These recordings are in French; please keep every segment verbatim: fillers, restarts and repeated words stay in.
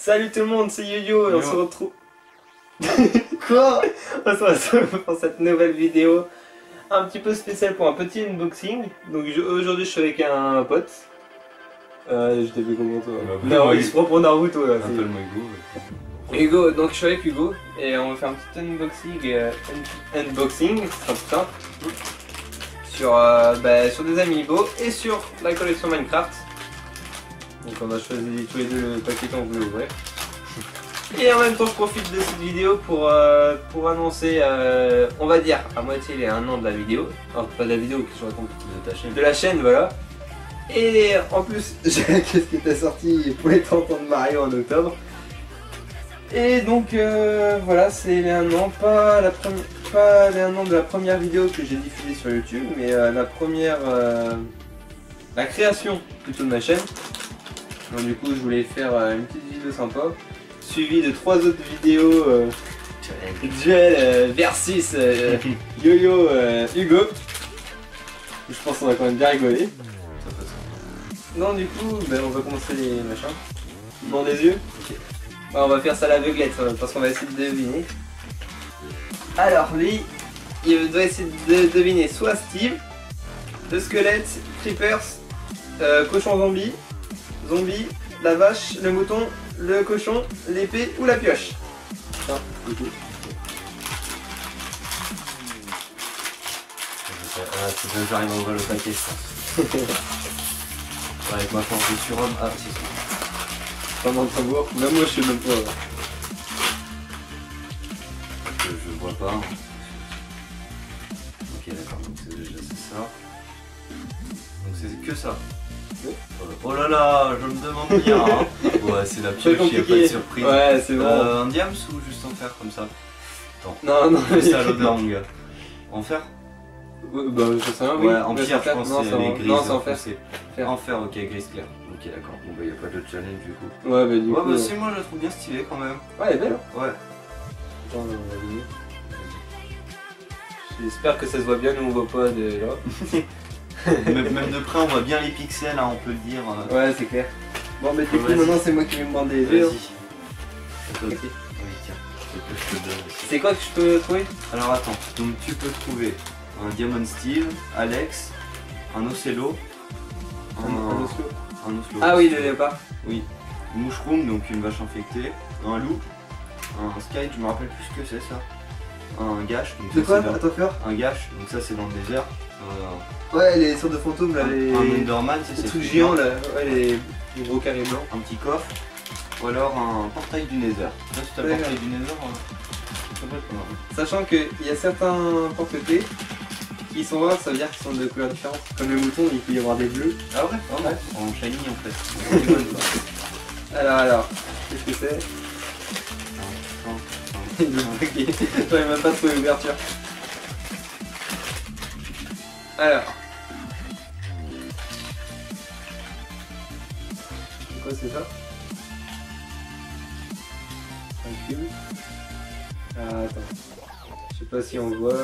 Salut tout le monde, c'est Yo-Yo et on Yo. se retrouve... Quoi? On se retrouve pour cette nouvelle vidéo un petit peu spéciale pour un petit unboxing. Donc je- aujourd'hui je suis avec un pote. Euh, je t'ai vu comment toi? Bah, Non, moi, il se prend pour Naruto là. c'est- Appelle-moi Hugo. Hugo, donc je suis avec Hugo et on va faire un petit unboxing, euh, un- unboxing, ce sera plus simple, sur, euh, bah, sur des amiibo et sur la collection Minecraft. Donc on a choisi tous les deux le paquet qu'on voulait ouvrir. Et en même temps je profite de cette vidéo pour, euh, pour annoncer, euh, on va dire à moitié les un an de la vidéo, enfin pas de la vidéo, que je raconte, De ta chaîne. de la chaîne, voilà. Et en plus, j'ai la caisse qui était sortie pour les trente ans de Mario en octobre. Et donc euh, voilà, c'est les un an, pas, la premi- pas les un an de la première vidéo que j'ai diffusée sur YouTube, mais euh, la première, euh, la création plutôt de ma chaîne. Donc du coup je voulais faire euh, une petite vidéo sympa, suivie de trois autres vidéos, euh, duel euh, versus euh, Yo-Yo euh, Hugo. Je pense qu'on va quand même bien rigoler. Ça passe. Non, du coup, ben, on va commencer les machins. Dans les yeux. Ok. Ouais, on va faire ça à l'aveuglette euh, parce qu'on va essayer de deviner. Alors, lui, il doit essayer de deviner soit Steve, le squelette, Creepers, euh, cochon zombie, zombie, la vache, le mouton, le cochon, l'épée ou la pioche. Tiens, du coup. Ah, c'est bien que j'arrive à ouvrir le paquet, ça. Avec ma force de surhomme. Ah, si, si. Pas mal de savoir. Même moi, je sais même pas. là. Je, je vois pas. Ok, d'accord, donc c'est déjà c'est ça. Donc c'est que ça. Oui. Oh là là, je me demande bien. Hein. Ouais, c'est la C'est pioche, il n'y a pas de compliqué. surprise. Ouais, c'est bon. Euh, un diams ou juste en fer comme ça? Non, non, C'est ça l'odeur, mon gars. En fer? Ouais, bah, je sais rien, oui. Ouais, en Mais pierre, c'est je pense non, que c'est c'est en- les grises. Non, c'est en fer. foncées. Fer. En fer, ok, grise claire. Ok, d'accord. Bon, bah, il n'y a pas de challenge du coup. Ouais, bah, du Ouais, coup. bah, euh, si, moi je la trouve bien stylée quand même. Ouais, elle est belle. hein. Ouais. Attends, on va deviner. J'espère que ça se voit bien, nous on voit pas de là. même, même de près, on voit bien les pixels, hein, on peut le dire. euh. Ouais, c'est clair. Bon, mais du coup, Vas-y. maintenant c'est moi qui vais me bander les yeux. Vas-y. hein. Ok. Ok. Oui, tiens. Je te- je te donne aussi. C'est quoi que je peux trouver? Alors attends, donc tu peux trouver un Diamond Steve, Alex, un Ocello, un, Un oslo. un Oslo. Ah oui, le léopard. Oui. Mushroom, donc une vache infectée, un loup, un Sky, je me rappelle plus ce que c'est ça. Un gâche, donc De ça, quoi? c'est dans- Attends, faire un gâche, donc ça c'est dans le désert. Euh, Ouais, les sortes de fantômes là, un, les. un Enderman, c'est Les c'est trucs tout géants blanc. là, ouais, les, les gros carrés blancs. Un petit coffre, ou alors un portail du Nether. Là, si t'as le D'accord. portail du Nether, euh, ça peut être pas mal. Sachant qu'il y a certains porte-clés qui sont rares, ça veut dire qu'ils sont de couleurs différentes. Comme le mouton, il peut y avoir des bleus. Ah ouais, vraiment, en shiny en fait. Alors, alors, qu'est-ce que c'est? Il est bloqué. J'arrive même pas à trouver l'ouverture. Alors. C'est quoi, c'est ça? Un cube. Ah, attends. Je sais pas si on voit.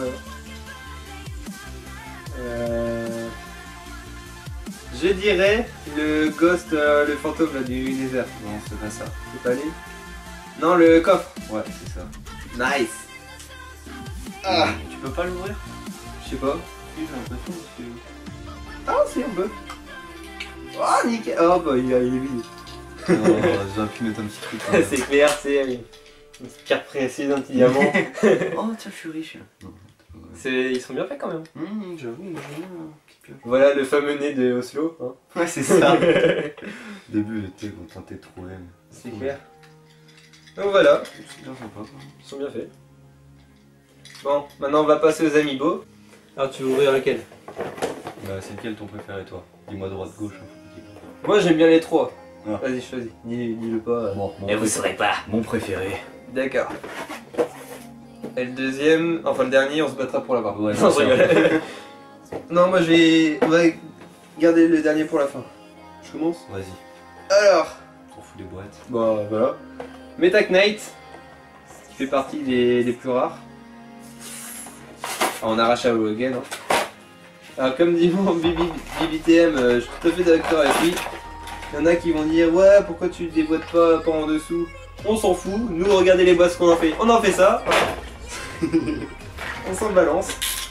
Euh... Je dirais le ghost, euh, le fantôme là, du Nether. Non, c'est pas ça. C'est pas lui? Non, le coffre. Ouais, c'est ça. Nice. Ah. Tu peux pas l'ouvrir? Je sais pas. Si, j'ai l'impression que Ah, si, on peut. Oh, nickel. Oh, bah, il, a- il est vide. c'est. Oh, j'aurais pu mettre un petit truc. quand même. C'est clair, c'est une petite carte précise, un petit diamant. Oh, tiens, je suis riche. Non. C'est- Ils sont bien faits quand même. Hum, j'avoue, moi j'aime bien la petite pioche. Voilà le fameux nez de Oslo. Hein. Ouais, c'est ça. Au début, tu sais, on tentait de trouver. mais C'est clair. Donc voilà, C'est bien sympa. quoi. ils sont bien faits. Bon, maintenant on va passer aux amiibo. Alors tu veux ouvrir lequel? Bah, c'est lequel ton préféré, toi? Dis-moi droite-gauche. Hein. Moi j'aime bien les trois. Ah. Vas-y, choisis. Dis- Dis-le pas. euh. Bon, mon, Et vous préféré. saurez pas. Mon préféré. D'accord. Et le deuxième, enfin le dernier, on se battra pour l'avoir. Ouais, non, c'est je ça. rigole. Non, moi je vais... On va garder le dernier pour la fin. Je commence. Vas-y. Alors, On fout les boîtes. bah voilà. Meta Knight, qui fait partie des, des plus rares. Ah, on arrache à Logan. Hein. Alors comme dit mon B B T M, euh, je suis tout à fait d'accord avec lui. Il y en a qui vont dire ouais pourquoi tu déboîtes pas, pas en dessous. On s'en fout, nous regardez les boîtes qu'on en fait, on en fait ça. On s'en balance.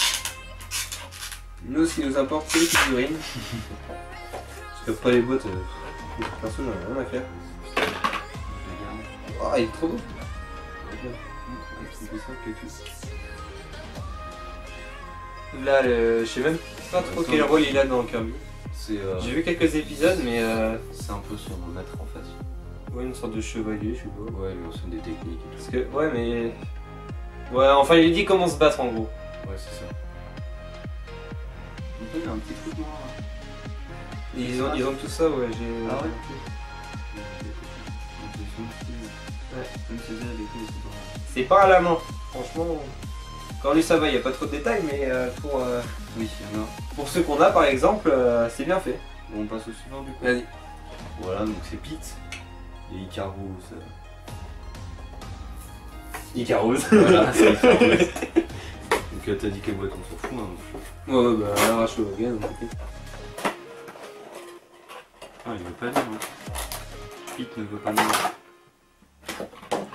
Nous ce qui nous importe c'est les figurines. Parce qu'après les boîtes, euh, perso j'en ai rien à faire. Ah il est trop beau. Là le... je sais même pas trop quel rôle il a dans Kirby. Euh... J'ai vu quelques épisodes mais euh... c'est un peu son maître en fait. Ouais, une sorte de chevalier, je sais pas. Ouais, il enseigne des techniques et tout. Parce que, ouais, mais. Ouais, enfin, il lui dit comment se battre en gros. Ouais, c'est ça. Il y a un petit truc noir. Et ils, ont, ils ont tout ça, ouais, j'ai. Ah ouais? C'est pas à la main, franchement. Quand lui ça va, il n'y a pas trop de détails, mais euh, pour. Euh... Oui, il y en a. Pour ceux qu'on a par exemple, euh, c'est bien fait. Bon, on passe au suivant du coup. Vas-y. Voilà, donc c'est Pete. Et Icarus. Euh... Icarus. Voilà, c'est Icarus. Donc euh, t'as dit que les boîtes on s'en fout, hein, donc. Ouais, ouais, bah arrache le Logan, ok. Ah, il veut pas lire, hein. Pete ne veut pas lire.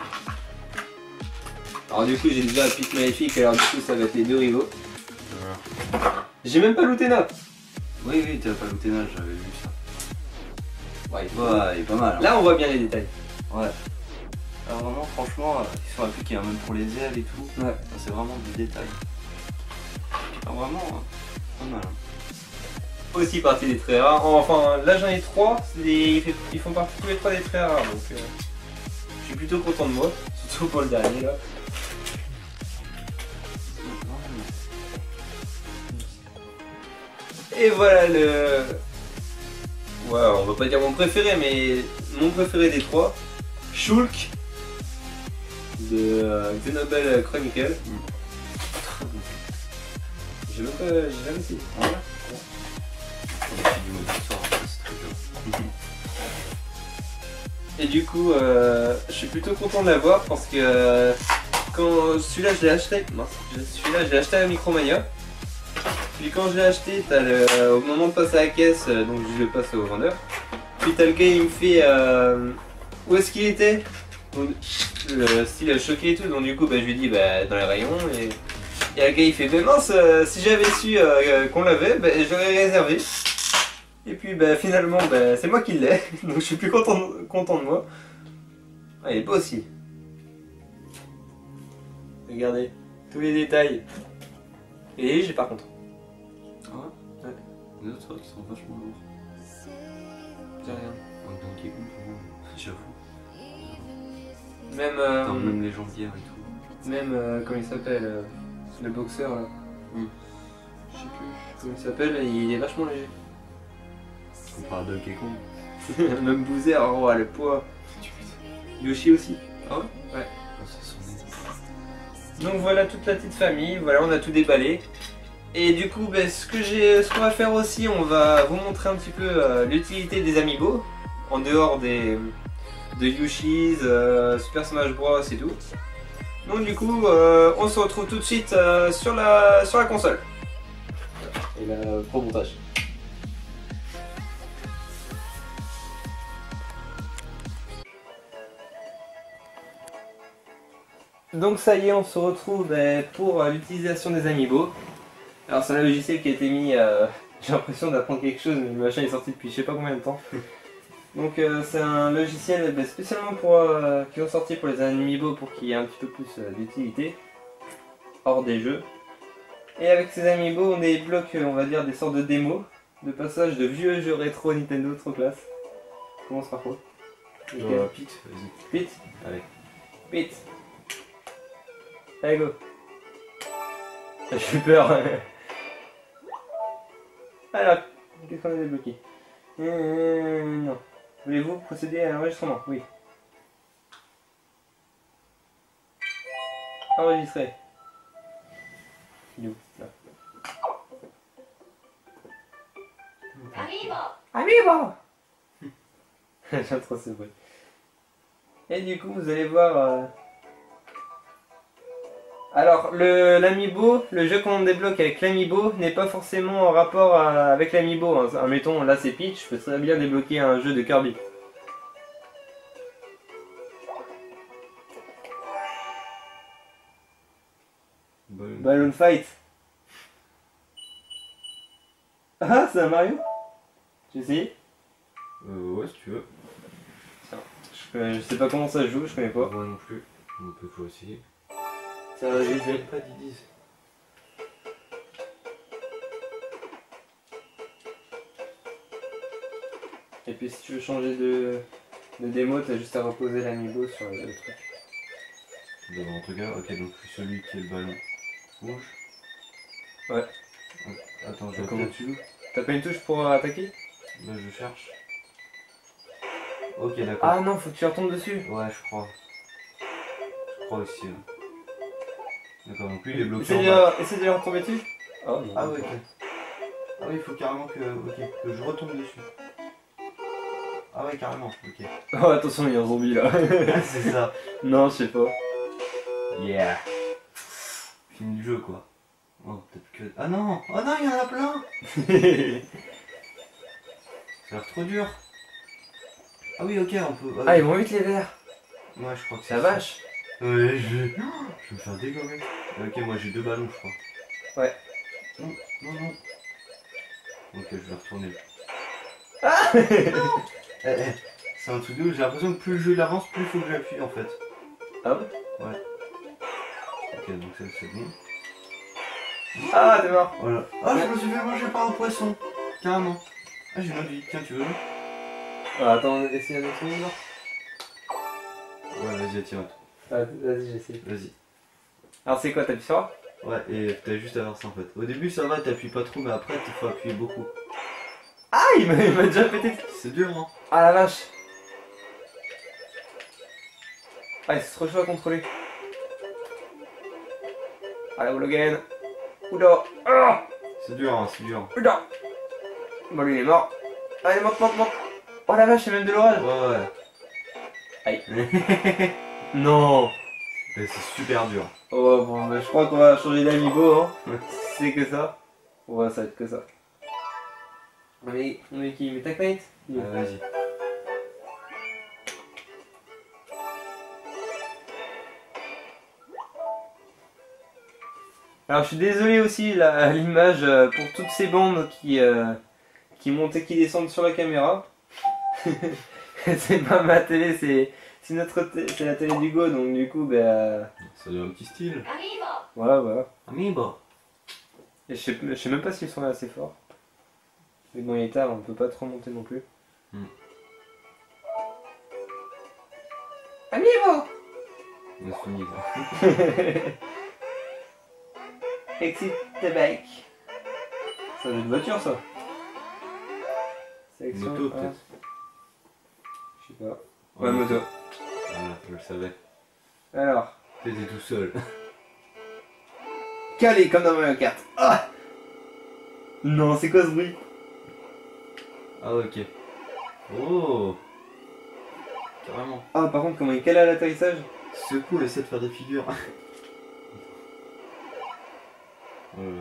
Alors du coup j'ai déjà Pete Maléfique, alors du coup ça va être les deux rivaux. Voilà. J'ai même pas looté Nap. Oui, oui, t'as pas looté Nap, j'avais vu ça. Ouais, ouais, il est pas mal. Hein. Là on voit bien les détails. Ouais. Alors vraiment, franchement, ils sont appliqués hein, même pour les ailes et tout. Ouais. C'est vraiment du détail. Alors vraiment, pas mal. Hein. Aussi partie des très rares. Enfin là j'en ai trois, des... ils font partie tous les trois des très rares donc euh... je suis plutôt content de moi, surtout pour le dernier là. Et voilà le... Ouais, on va pas dire mon préféré, mais mon préféré des trois, Shulk de euh, Xenoblade Chronicle. Mm. J'ai même pas... j'ai jamais essayé. Ah ouais. Et du coup, euh, je suis plutôt content de l'avoir parce que euh, quand celui-là je l'ai acheté, mince, celui-là je l'ai acheté à Micromania. Puis quand je l'ai acheté, t'as le, au moment de passer à la caisse, donc je le passe au vendeur. Puis t'as le gars il me fait euh, où est-ce qu'il était, donc, le style choqué et tout, donc du coup bah, je lui dis bah, dans les rayons et, et le gars il fait bah mince, euh, si j'avais su euh, qu'on l'avait, bah, j'aurais réservé. Et puis bah, finalement bah, c'est moi qui l'ai, donc je suis plus content, content de moi. Ah, il est beau aussi. Regardez, tous les détails. Et léger par contre. Ah ouais? Ouais. Les autres qui sont vachement lourds. J'ai rien. Donc Donkey Kong pour moi, j'avoue. Même, euh, Attends, même les jambières et tout. Même, euh, comment il s'appelle, euh, le boxeur là. Mm. Je sais plus comment il s'appelle, il est vachement léger. Comparé à Donkey Kong. Même Bowser, oh le poids. Yoshi aussi. Ah ouais? Ouais. Oh, ça sent donc voilà toute la petite famille, voilà on a tout déballé. Et du coup ben, ce que j'ai, ce qu'on va faire aussi, on va vous montrer un petit peu euh, l'utilité des amiibo. En dehors des de Yoshi's, euh, Super Smash Bros et tout. Donc du coup euh, on se retrouve tout de suite euh, sur, la, sur la console. Et là pour montage. Donc ça y est, on se retrouve ben, pour euh, l'utilisation des amiibo. Alors c'est un logiciel qui a été mis, euh, j'ai l'impression d'apprendre quelque chose, mais le machin est sorti depuis je sais pas combien de temps. Donc euh, c'est un logiciel ben, spécialement pour, euh, qui est sorti pour les amiibo pour qu'il y ait un petit peu plus euh, d'utilité, hors des jeux. Et avec ces amiibo on débloque, on va dire, des sortes de démos, de passages de vieux jeux rétro Nintendo, trop classe. On commence par quoi? Euh, Pete, vas-y. Pete. Allez. Pete. Allez go. J'ai eu peur. Alors, qu'est-ce qu'on a débloqué? euh, Non. Voulez-vous procéder à l'enregistrement? Oui. Enregistrer. Il est où? Là. Amiibo! Amiibo! J'aime trop ce bruit. Et du coup, vous allez voir... Euh... Alors, le l'amiibo, le jeu qu'on débloque avec l'amiibo n'est pas forcément en rapport à- avec l'amiibo. Hein. Admettons, là c'est Peach, je peux très bien débloquer un jeu de Kirby. Balloon. Balloon Fight. Ah, c'est un Mario? Tu sais? Euh, ouais, si tu veux. je, connais- je sais pas comment ça se joue, je connais pas. Moi non plus. On peut toi aussi. Ça va, j'ai fait pas d'Idis. Et puis si tu veux changer de, de démo, t'as juste à reposer l'amiibo sur le truc. Devant, regarde. Ok, donc celui qui est le ballon rouge. Ouais. Attends, je vais Comment peut-être- tu joues? T'as pas une touche pour euh, attaquer? Là, je cherche. Ok, d'accord. Ah non, faut que tu retombes dessus. Ouais, je crois. Je crois aussi. Ouais. D'accord, donc lui il est bloqué Essaye en bas. de, essaye de retomber dessus. Oh, non. Ah ouais, ok. Ah oui, il faut carrément que, ok, que je retombe dessus. Ah ouais, carrément, ok. Oh, attention, il y a un zombie là. C'est ça. Non, je sais pas. Yeah. Fini le jeu quoi. Oh, peut-être que... Ah non. Oh non, il y en a plein. Ça a l'air trop dur. Ah oui, ok, on peut... Ah, ils vont vite les verts. Ouais, je crois que c'est Ça vache. Ouais, je vais... Oh, je vais me faire dégommer. Ok, moi j'ai deux ballons, je crois. Ouais. Non, non, non. Ok, je vais retourner. Ah Eh, eh, c'est un truc de ouf, j'ai l'impression que plus le jeu il avance, plus il faut que j'appuie en fait. Ah ouais? Ouais. Ok, donc ça c'est bon. Ah, t'es mort. Voilà. Ah, je me suis fait manger par un poisson. Carrément. Ah, j'ai une autre vie. Tiens, tu veux? Ah, attends, essaye avec son là. Ouais, vas-y, attire. Ah, vas-y, j'essaie. Vas-y. Alors, c'est quoi, t'appuies sur A? Ouais, et t'as juste à faire ça en fait. Au début, ça va, t'appuies pas trop, mais après, il faut appuyer beaucoup. Ah, il m'a il m'a déjà pété. C'est dur, hein? Ah la vache. Ah, c'est trop chaud à contrôler. Allez, Hologen. Oula. Ah, C'est dur, hein, c'est dur. oula. Bon, lui, il est mort. Allez, monte, monte, monte. Oh la vache, il y a même de l'orage. Ouais, ouais. Aïe. Non. Mais c'est super dur. Oh, bon, bah, je crois qu'on va changer d'amiibo, hein. Ouais. Si c'est que ça. Ouais, ça va être que ça. On est, on est qui? Mais ta knight? Ouais, vas-y. Alors je suis désolé aussi là, à l'image euh, pour toutes ces bandes qui, euh, qui montent et qui descendent sur la caméra. C'est pas ma télé, c'est c'est notre té- c'est la télé du Go, donc du coup bah Ça donne un petit style. voilà voilà. Amiibo. Et je sais, je sais même pas s'ils sont assez forts. Mais bon il est tard, on peut pas trop monter non plus. Hmm. Amiibo. On a fini là. Exit the bike. Ça doit être une voiture ça. Sélection, Moto ah, peut-être. je sais pas. Ouais, moto. Voilà, je le savais. Alors. T'étais tout seul. Calé comme dans Mario Kart. Ah non, c'est quoi ce bruit? Ah ok. Oh. Carrément. Ah, par contre, comment il cale à l'atterrissage? Secoue, essaie de faire des figures. Voilà.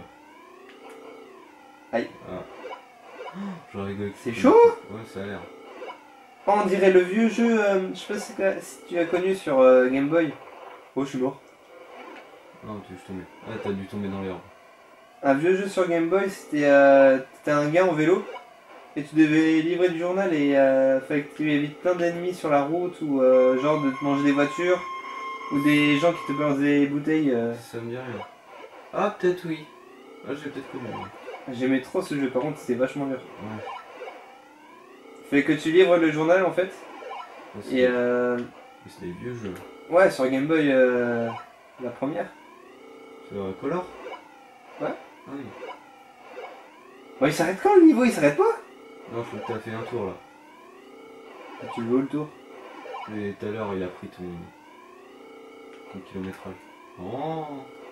Aïe. Ah. J'en rigole. C'est chaud? Ouais, ça a l'air. Oh, on dirait le vieux jeu, euh, je sais pas si, t'as- si tu as connu sur euh, Game Boy. Oh, je suis mort. Non, tu es tombé. Ah, t'as dû tomber dans l'herbe. Un vieux jeu sur Game Boy, c'était euh, t'étais un gars en vélo et tu devais livrer du journal et euh, fallait que tu évites plein d'ennemis sur la route ou euh, genre de te manger des voitures ou des gens qui te balancent des bouteilles. euh. Ça me dit rien. Ah, peut-être oui. Ah, j'ai peut-être connu. Ouais. J'aimais trop ce jeu, par contre c'était vachement dur. Ouais. Fallait que tu livres le journal en fait Ah, c'est et des- euh, c'est des vieux jeux. ouais sur Game Boy euh, la première. Sur euh, Color. Ouais. Ah oui. Bon il s'arrête quand le niveau? Il s'arrête pas? Non, faut que t'as fait un tour là. Tu veux où le tour? Et tout à l'heure, il a pris ton, ton kilométrage. Oh.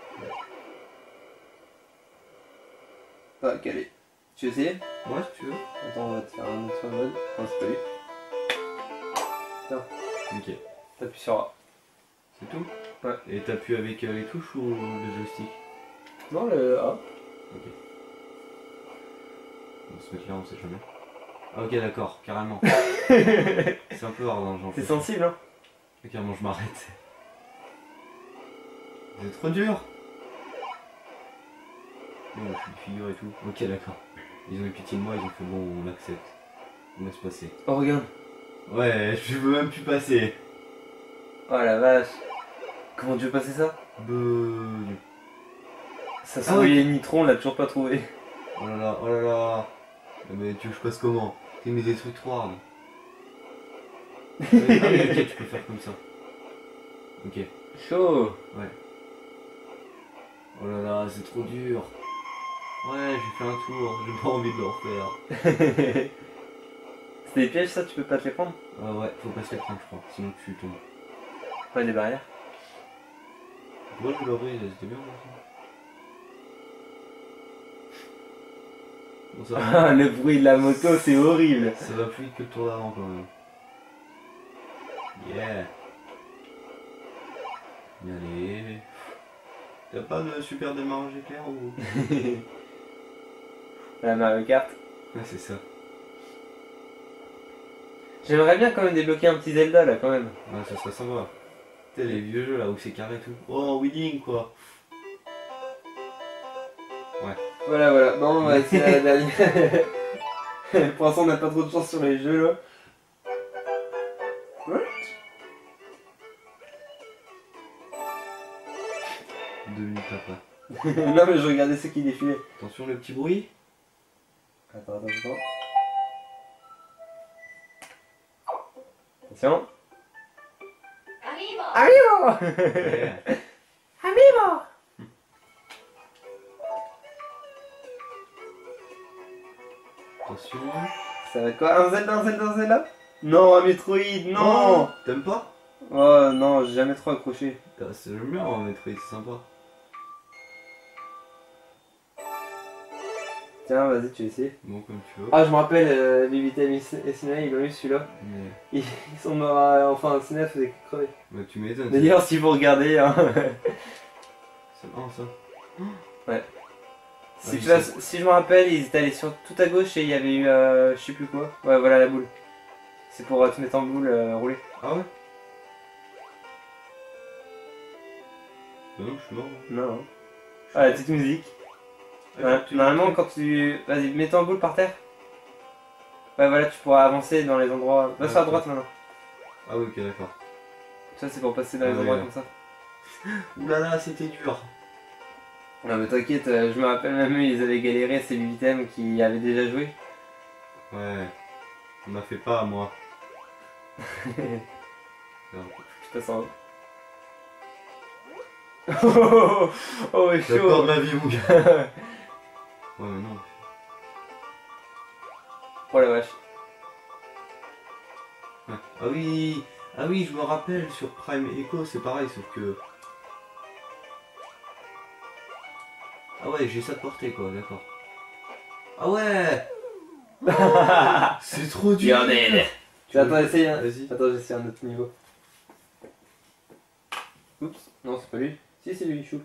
Ah calé. Tu veux essayer? Ouais, si tu veux. Attends, on va te faire un autre mode. Non, c'est pas lui. Ok. T'appuies sur A. C'est tout. Ouais. Et t'appuies avec euh, les touches ou le joystick? Non, le A. Ok. On va se mettre là, on sait jamais. Ah ok d'accord, carrément. C'est un peu hard hein, j'en C'est fais. sensible hein. Ok, carrément je m'arrête. C'est trop dur. Non, je suis une figure et tout. Ok d'accord. Ils ont eu pitié de moi, ils ont fait bon, on l'accepte. On laisse passer. Oh regarde. Ouais, je veux même plus passer. Oh la vache. Comment tu veux passer ça? Beuh. Ça Ah se ouais. voyait Nitron, on l'a toujours pas trouvé. Oh là là, oh là là. Mais tu veux que je passe comment? T'as mis des trucs trop hard. Ah oui, ok, tu peux faire comme ça. Ok. Chaud. Ouais. Oh là là, c'est trop dur. Ouais, j'ai fait un tour, j'ai pas envie de le refaire. C'est des pièges ça, tu peux pas te les prendre? Ah ouais, faut pas se les prendre je crois, sinon tu tombes. Ouais, des barrières. Moi je l'aurais, c'était bien moi. Bon, ça va. Ah, le bruit de la moto, c'est horrible. Ça va plus vite que le tour d'avant quand même. Yeah. Allez. T'as pas de super démarrage éclair ou... La Mario Kart. Ouais c'est ça. J'aimerais bien quand même débloquer un petit Zelda là quand même. Ouais ça serait sympa. Tu sais les vieux jeux là où c'est carré et tout. Oh winning quoi. Ouais. Voilà voilà, bon ouais, c'est la dernière. Pour l'instant on n'a pas trop de chance sur les jeux là. Ouais. Deux minutes après. Non mais je regardais ceux qui défilaient. Attention le petit bruit. Attends, attends, attends. Attention. Amiibo. Ouais. Amiibo. Attention. Ça va être quoi? Un Zelda, un Zelda, un Zelda? Non, un Metroid, non. Oh, t'aimes pas? Oh non, j'ai jamais trop accroché. Ah, c'est le mien en Metroid, c'est sympa. Tiens, vas-y, tu essaies. Bon comme tu veux. Ah, je me rappelle, euh, Vivitem et Sina, ils ont eu celui-là. Mais Ils, ils sont morts, à- enfin, Sina faisait que crever. bah, tu m'étonnes. D'ailleurs, si vous regardez, hein, C'est marrant ça. si, oui, tu vas- c'est- si je me rappelle, ils étaient allés sur tout à gauche et il y avait eu, euh, je sais plus quoi. Ouais, voilà la boule. C'est pour euh, te mettre en boule, euh, rouler. Ah ouais? Bah non, je suis mort. moi. Non, non. Ah, la petite musique. Ah, Ouais, tu- normalement, quand tu. Vas-y, mets-toi en boule par terre. Ouais, voilà, tu pourras avancer dans les endroits. Va Ouais, sur la ok. droite maintenant. Ah oui, ok, d'accord. Ça, c'est pour passer dans les Ah, endroits ouais. comme ça. Oulala, c'était dur. Non, mais t'inquiète, euh, je me rappelle même eux, ils avaient galéré, c'est Vivitem qui avait déjà joué. Ouais. On m'a fait pas à moi. Non. Je te sens. Oh, oh, J'ai peur chaud. de ma vie, mon gars. Ouais, mais non. Oh la vache. Ouais. Ah oui, ah oui, je me rappelle sur Prime Echo, c'est pareil, sauf que. Ah ouais, j'ai ça de portée quoi, d'accord. Ah ouais. C'est trop dur. You're dead. Tu veux- Attends, essaye. Hein. Vas-y. Attends, j'essaie un autre niveau. Oups, non, c'est pas lui. Si, c'est lui, Chouk.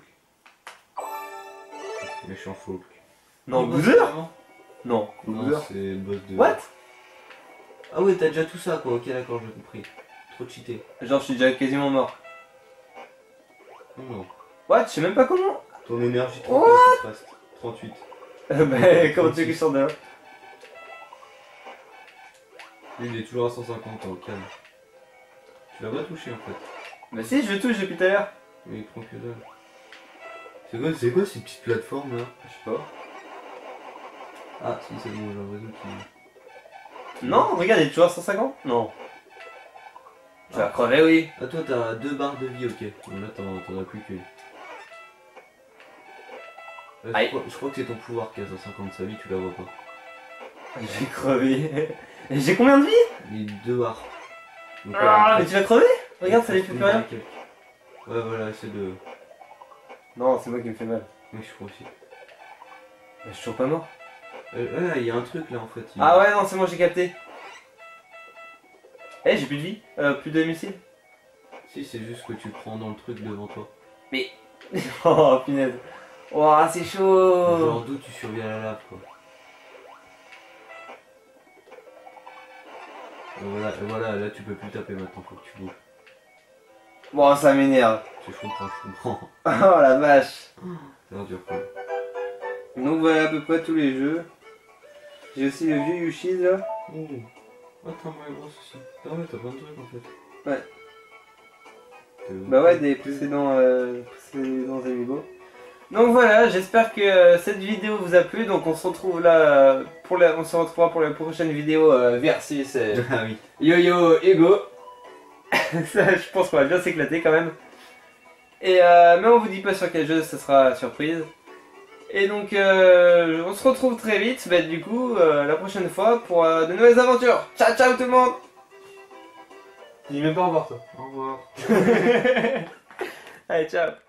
Méchant faux. Non, Le boss, Bowser. vraiment Non, Non, Bowser. c'est le boss de. What? Ah ouais, t'as déjà tout ça quoi, ok, d'accord, j'ai compris. Trop cheaté. Genre, je suis déjà quasiment mort. Non, non. What? Je sais même pas comment. Ton énergie, What? trente-huit, il te reste trente-huit. Bah, comment tu veux que je sorte de là? Lui, il est toujours à cent cinquante, au calme. Tu l'as pas touché en fait. Bah, si, je le touche depuis tout à l'heure. Mais il prend que dalle. C'est quoi, c'est quoi ces petites plateformes là? Je sais pas. Ah, si, c'est bon, j'ai l'impression qu'il. Non, regarde, il est toujours à cent cinquante. Non. Tu vas crever, oui. Ah, toi, t'as deux barres de vie, ok. Bon, là, t'en t'en as plus qu'une. Là, Aïe. je, crois, je crois que c'est ton pouvoir qui a cent cinquante sa vie, tu la vois pas. J'ai crevé. J'ai combien de vie? Il est deux barres. Donc, Ah, voilà, mais tu vas crever? Regarde, ça il les te fait reste plus rien. une barre et quelques. Ouais, voilà, c'est de. Non, c'est moi qui me fais mal. Oui, je crois aussi. Bah, je suis toujours pas mort. Euh, ouais, il y a un truc là en fait. il- Ah ouais, non, c'est moi, j'ai capté. Eh, j'ai plus de vie. Euh, plus de missiles. Si, c'est juste que tu prends dans le truc devant toi. Oh, punaise. Oh, c'est chaud. Genre d'où tu survis à la lave, quoi. Et voilà, et voilà, là tu peux plus taper maintenant, faut que tu bouges. Bon, ça m'énerve. Je comprends, je comprends. Oh la vache. C'est un dur, quoi. Donc voilà à peu près tous les jeux. J'ai aussi le vieux Yoshi's là. Oh. Ah, t'as un Mario Bros aussi. Ah ouais, t'as plein de trucs en fait. Ouais. T'as- Bah ouais, des précédents, euh, précédents Amiibo. Donc voilà, j'espère que euh, cette vidéo vous a plu. Donc on se retrouve là euh, pour la, on se retrouvera pour la prochaine vidéo euh, versus euh, Ah oui. Yo-Yo Ego. Ça, je pense qu'on va bien s'éclater quand même. Et euh, mais on vous dit pas sur quel jeu, ça sera surprise. Et donc euh, on se retrouve très vite, bah, du coup euh, la prochaine fois pour euh, de nouvelles aventures. Ciao ciao tout le monde. Tu dis même pas au revoir toi. Au revoir. Allez ciao.